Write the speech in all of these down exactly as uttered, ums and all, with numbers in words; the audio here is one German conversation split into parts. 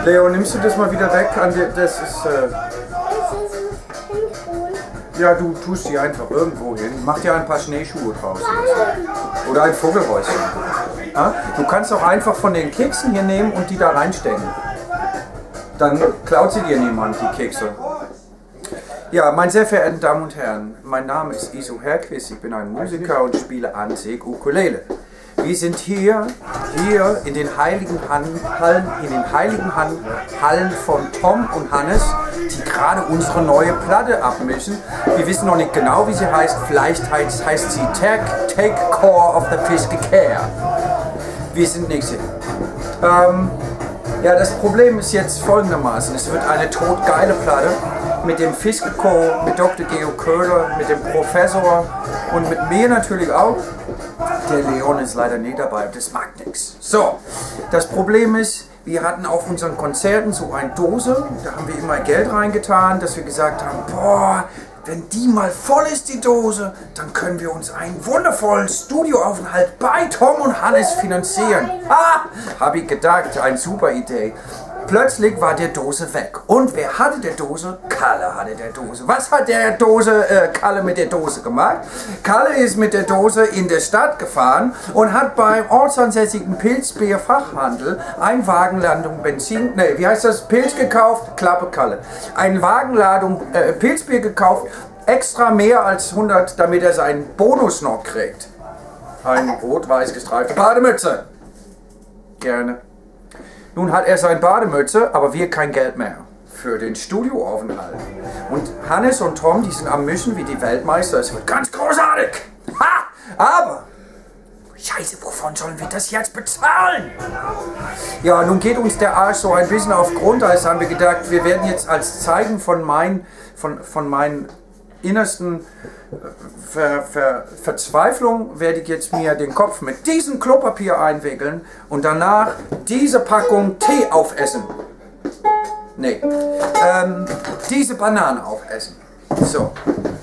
Leo, nimmst du das mal wieder weg? An die, das ist. Äh ja, du tust die einfach irgendwo hin. Mach dir ein paar Schneeschuhe draußen. Oder ein Vogelhäuschen. Ja? Du kannst auch einfach von den Keksen hier nehmen und die da reinstecken. Dann klaut sie dir niemand, die Kekse. Ja, meine sehr verehrten Damen und Herren, mein Name ist Iso Herquist, ich bin ein Musiker und spiele an sich Ukulele. Wir sind hier, hier in den heiligen Hallen, in den heiligen Hallen von Tom und Hannes, die gerade unsere neue Platte abmischen. Wir wissen noch nicht genau, wie sie heißt. Vielleicht heißt, heißt sie Take, Take Core of the Fiske Care. Wir sind nächste. Ähm, ja, das Problem ist jetzt folgendermaßen. Es wird eine todgeile Platte mit dem Fiske Core, mit Doktor Geo Köhler, mit dem Professor und mit mir natürlich auch. Der Leon ist leider nicht dabei, das mag nichts. So, das Problem ist, wir hatten auf unseren Konzerten so eine Dose, da haben wir immer Geld reingetan, dass wir gesagt haben, boah, wenn die mal voll ist, die Dose, dann können wir uns einen wundervollen Studioaufenthalt bei Tom und Hannes finanzieren. Ha, habe ich gedacht, eine super Idee. Plötzlich war die Dose weg. Und wer hatte die Dose? Kalle hatte die Dose. Was hat der Dose, äh, Kalle mit der Dose gemacht? Kalle ist mit der Dose in die Stadt gefahren und hat beim ortsansässigen Pilzbier-Fachhandel ein Wagenladung Benzin, ne, wie heißt das? Pilz gekauft, Klappe Kalle. Eine Wagenladung äh, Pilzbier gekauft, extra mehr als hundert, damit er seinen Bonus noch kriegt. Eine rot-weiß gestreifte Bademütze. Gerne. Nun hat er seine Bademütze, aber wir kein Geld mehr für den Studioaufenthalt. Und Hannes und Tom, die sind am Mischen wie die Weltmeister. Es wird ganz großartig. Ha! Aber, Scheiße, wovon sollen wir das jetzt bezahlen? Ja, nun geht uns der Arsch so ein bisschen auf Grundeis, haben wir gedacht, wir werden jetzt als Zeichen von, mein, von, von meinen innersten Ver, Ver, Verzweiflung werde ich jetzt mir den Kopf mit diesem Klopapier einwickeln und danach diese Packung Tee aufessen. Nee, ähm, diese Banane aufessen. So.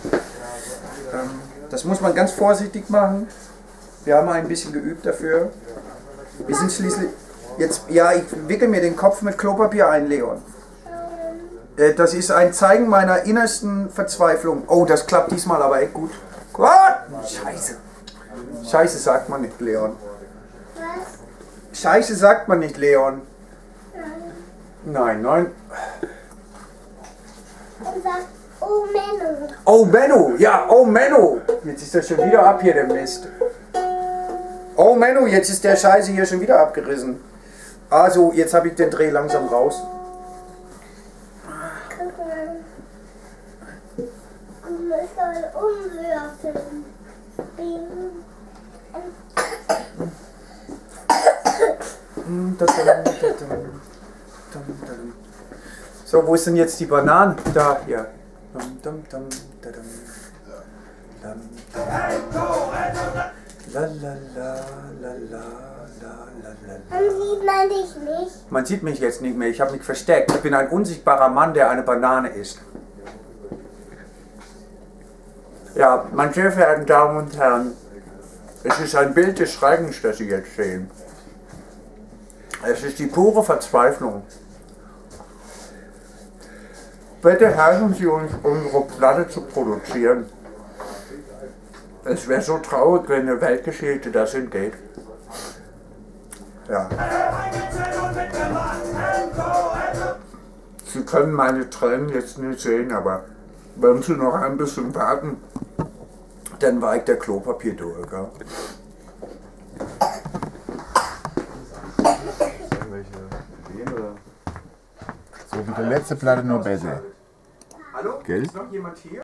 Ähm, das muss man ganz vorsichtig machen. Wir haben ein bisschen geübt dafür. Wir sind schließlich jetzt, ja, ich wickel mir den Kopf mit Klopapier ein, Leon. Das ist ein Zeigen meiner innersten Verzweiflung. Oh, das klappt diesmal aber echt gut. Scheiße. Scheiße sagt man nicht, Leon. Was? Scheiße sagt man nicht, Leon. Nein, nein. Oh, Menno. Oh, Menno. Ja, oh, Menno. Jetzt ist das schon wieder ab hier, der Mist. Oh, Menno, jetzt ist der Scheiße hier schon wieder abgerissen. Also, jetzt habe ich den Dreh langsam raus. Umwürfeln. So, wo ist denn jetzt die Bananen? Da, hier. Man sieht man dich nicht. Man sieht mich jetzt nicht mehr, ich habe mich versteckt. Ich bin ein unsichtbarer Mann, der eine Banane isst. Ja, meine sehr verehrten Damen und Herren, es ist ein Bild des Schreckens, das Sie jetzt sehen. Es ist die pure Verzweiflung. Bitte helfen Sie uns, unsere Platte zu produzieren. Es wäre so traurig, wenn eine Weltgeschichte das entgeht. Ja. Sie können meine Tränen jetzt nicht sehen, aber wenn Sie noch ein bisschen warten, dann weicht der Klopapier durch. Gell? So wie die letzte Platte, nur besser. Hallo? Gell? Ist noch jemand hier?